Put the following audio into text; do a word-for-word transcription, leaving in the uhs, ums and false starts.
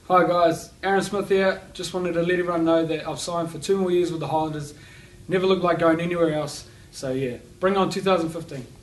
Hi guys, Aaron Smith here. Just wanted to let everyone know that I've signed for two more years with the Highlanders. Never looked like going anywhere else. So yeah, bring on two thousand fifteen.